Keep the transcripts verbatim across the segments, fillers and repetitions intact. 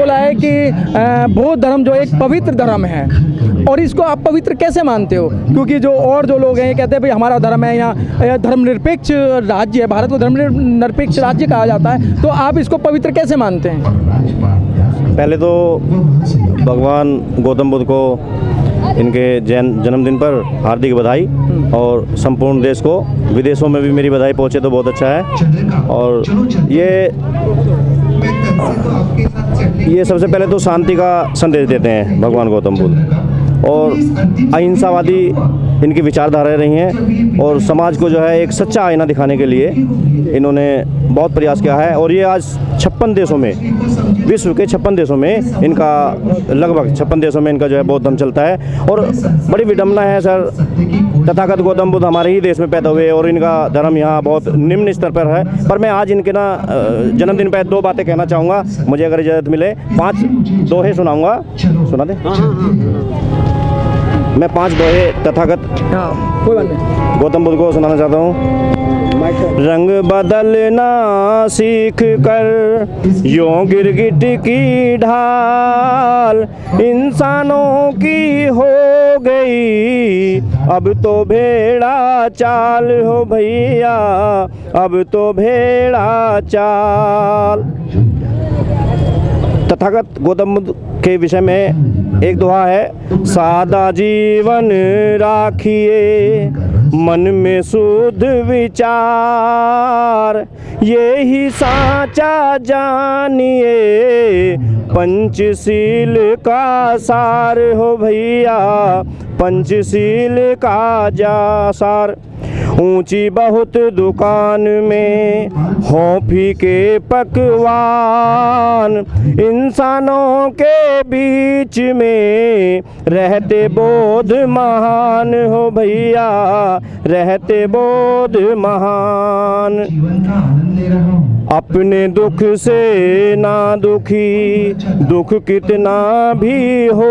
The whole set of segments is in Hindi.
बोला है कि अ, बौद्ध धर्म जो एक पवित्र धर्म है, और इसको आप पवित्र कैसे मानते हो? क्योंकि जो और जो लोग हैं ये कहते हैं भाई हमारा धर्म है, यहाँ धर्मनिरपेक्ष राज्य है, भारत को धर्मनिरपेक्ष राज्य कहा जाता है, तो आप इसको पवित्र कैसे मानते हैं? पहले तो भगवान गौतम बुद्ध को इनके जैन जन्मदिन पर हार्दिक बधाई, और संपूर्ण देश को, विदेशों में भी मेरी बधाई पहुंचे तो बहुत अच्छा है। और ये ये सबसे पहले तो शांति का संदेश देते हैं भगवान गौतम बुद्ध, और अहिंसावादी इनकी विचारधाराएं रही हैं, और समाज को जो है एक सच्चा आईना दिखाने के लिए इन्होंने बहुत प्रयास किया है। और ये आज छप्पन देशों में, विश्व के छप्पन देशों में इनका, लगभग छप्पन देशों में इनका जो है बौद्ध धर्म चलता है। और बड़ी विडम्बना है सर, तथागत गौतम बुद्ध हमारे ही देश में पैदा हुए और इनका धर्म यहाँ बहुत निम्न स्तर पर है। पर मैं आज इनके ना जन्मदिन पर दो बातें कहना चाहूँगा, मुझे अगर इजाज़त मिले। पाँच दोहे सुनाऊँगा, सुना दे। मैं पांच दोहे तथागत गौतम बुद्ध को सुनाना चाहता हूँ। रंग बदलना सीख कर यों गिरगिट की ढाल, इंसानों की हो गई अब तो भेड़ा चाल हो भैया, अब तो भेड़ा चाल। तथागत गौतम बुद्ध के विषय में एक दोहा है, सादा जीवन राखिए मन में शुद्ध विचार, ये ही साचा जानिए पंचशील का सार हो भैया, पंचशील का जा सार। ऊंची बहुत दुकान में हो फीके पकवान, इंसानों के बीच में रहते बोध महान हो भैया, रहते बोध महान। अपने दुख से ना दुखी दुख कितना भी हो,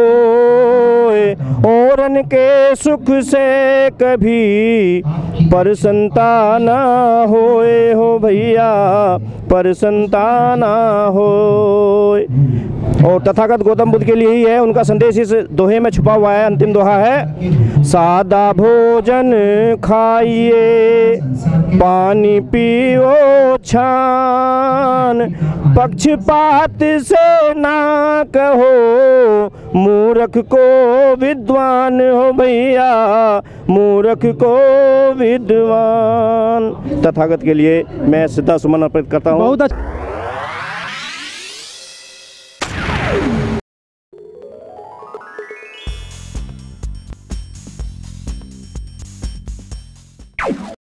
औरन के सुख से कभी प्रसन्नता ना होए हो भैया, प्रसन्नता ना होए। और तथागत गौतम बुद्ध के लिए ही है, उनका संदेश इस दोहे में छुपा हुआ है। अंतिम दोहा है, सादा भोजन खाइए पानी पियो छान, पक्षपात से ना कहो मूर्ख को विद्वान हो भैया, मूर्ख को विद्वान। तथागत के लिए मैं श्रद्धा सुमन अर्पित करता हूँ। बहुत अच्छा।